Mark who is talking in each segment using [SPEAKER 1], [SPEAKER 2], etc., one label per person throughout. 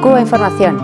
[SPEAKER 1] Cuba Información.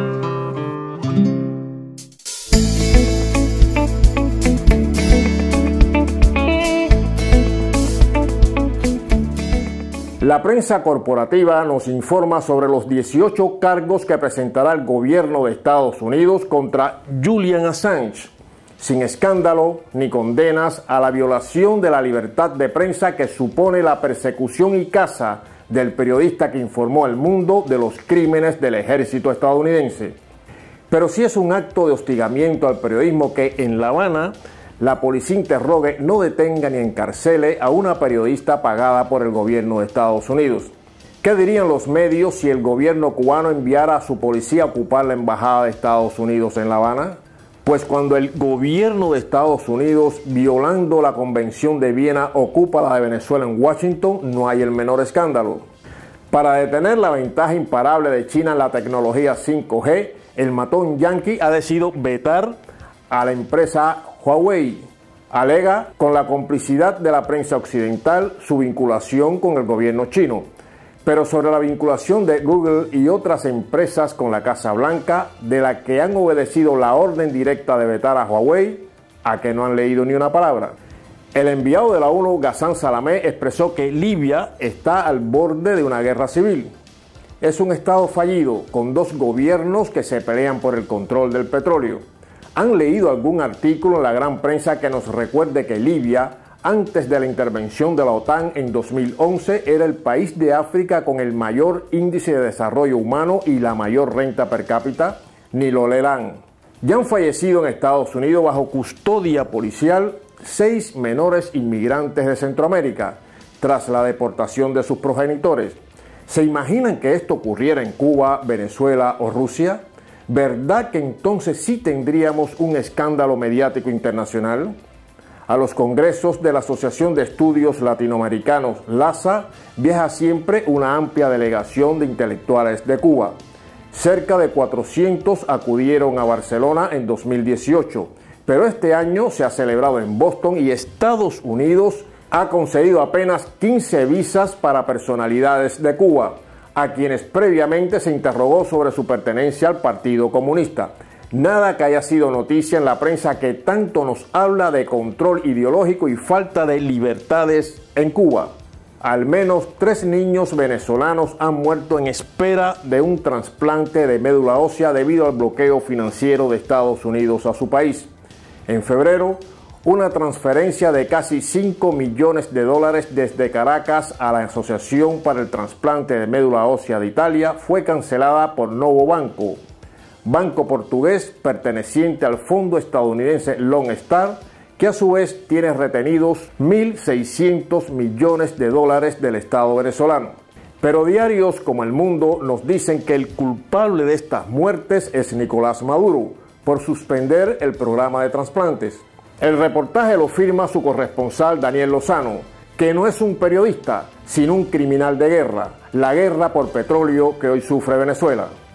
[SPEAKER 2] La prensa corporativa nos informa sobre los 18 cargos que presentará el gobierno de Estados Unidos contra Julian Assange, sin escándalo ni condenas a la violación de la libertad de prensa que supone la persecución y caza del periodista que informó al mundo de los crímenes del ejército estadounidense. Pero sí es un acto de hostigamiento al periodismo que en La Habana la policía interrogue, no detenga ni encarcele a una periodista pagada por el gobierno de Estados Unidos. ¿Qué dirían los medios si el gobierno cubano enviara a su policía a ocupar la embajada de Estados Unidos en La Habana? Pues cuando el gobierno de Estados Unidos, violando la Convención de Viena, ocupa la de Venezuela en Washington, no hay el menor escándalo. Para detener la ventaja imparable de China en la tecnología 5G, el matón yanqui ha decidido vetar a la empresa Huawei. Alega, con la complicidad de la prensa occidental, su vinculación con el gobierno chino. Pero sobre la vinculación de Google y otras empresas con la Casa Blanca, de la que han obedecido la orden directa de vetar a Huawei, a que no han leído ni una palabra. El enviado de la ONU, Ghassan Salamé, expresó que Libia está al borde de una guerra civil. Es un estado fallido, con dos gobiernos que se pelean por el control del petróleo. ¿Han leído algún artículo en la gran prensa que nos recuerde que Libia, antes de la intervención de la OTAN en 2011, era el país de África con el mayor índice de desarrollo humano y la mayor renta per cápita? Ni lo leerán. Ya han fallecido en Estados Unidos bajo custodia policial 6 menores inmigrantes de Centroamérica, tras la deportación de sus progenitores. ¿Se imaginan que esto ocurriera en Cuba, Venezuela o Rusia? ¿Verdad que entonces sí tendríamos un escándalo mediático internacional? A los congresos de la Asociación de Estudios Latinoamericanos, LASA, viaja siempre una amplia delegación de intelectuales de Cuba. Cerca de 400 acudieron a Barcelona en 2018, pero este año se ha celebrado en Boston y Estados Unidos ha concedido apenas 15 visas para personalidades de Cuba, a quienes previamente se interrogó sobre su pertenencia al Partido Comunista. Nada que haya sido noticia en la prensa que tanto nos habla de control ideológico y falta de libertades en Cuba. Al menos 3 niños venezolanos han muerto en espera de un trasplante de médula ósea debido al bloqueo financiero de Estados Unidos a su país. En febrero, una transferencia de casi $5 millones desde Caracas a la Asociación para el Trasplante de Médula Ósea de Italia fue cancelada por Novo Banco, banco portugués perteneciente al fondo estadounidense Lone Star, que a su vez tiene retenidos $1.600 millones del Estado venezolano. Pero diarios como El Mundo nos dicen que el culpable de estas muertes es Nicolás Maduro, por suspender el programa de trasplantes. El reportaje lo firma su corresponsal Daniel Lozano, que no es un periodista, sino un criminal de guerra, la guerra por petróleo que hoy sufre Venezuela.